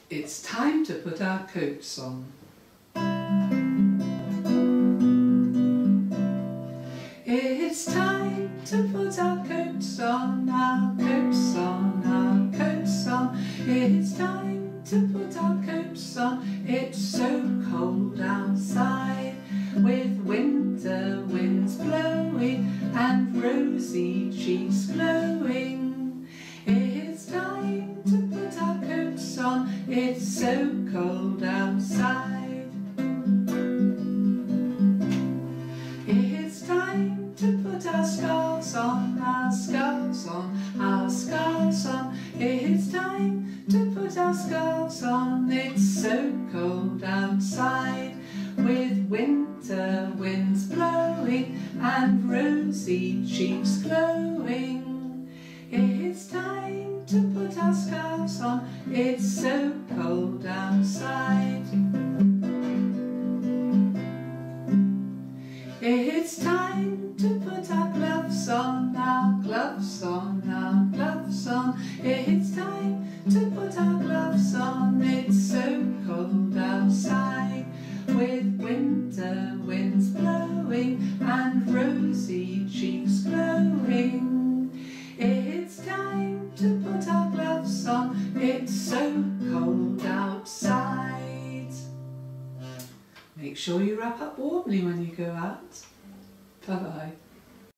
It's time to put our coats on. It's time to put our coats on, our coats on, our coats on. It's time to put our coats on. It's so cold outside, with winter winds blowing and rosy cheeks glowing. It's time to put our coats on. It's so cold outside. It's time to put our scarves on, our scarves on, our scarves on. It's time to put our scarves on. It's so cold outside, with winter winds blowing and rosy cheeks glowing. It's time to put our scarves on. It's so cold outside. It's time to put our gloves on, our gloves on, our gloves on. It's time to put our gloves on. It's so cold outside, with winter winds blowing and rosy cheeks glowing. It's time to put our gloves on. It's so cold outside. Make sure you wrap up warmly when you go out. Bye-bye.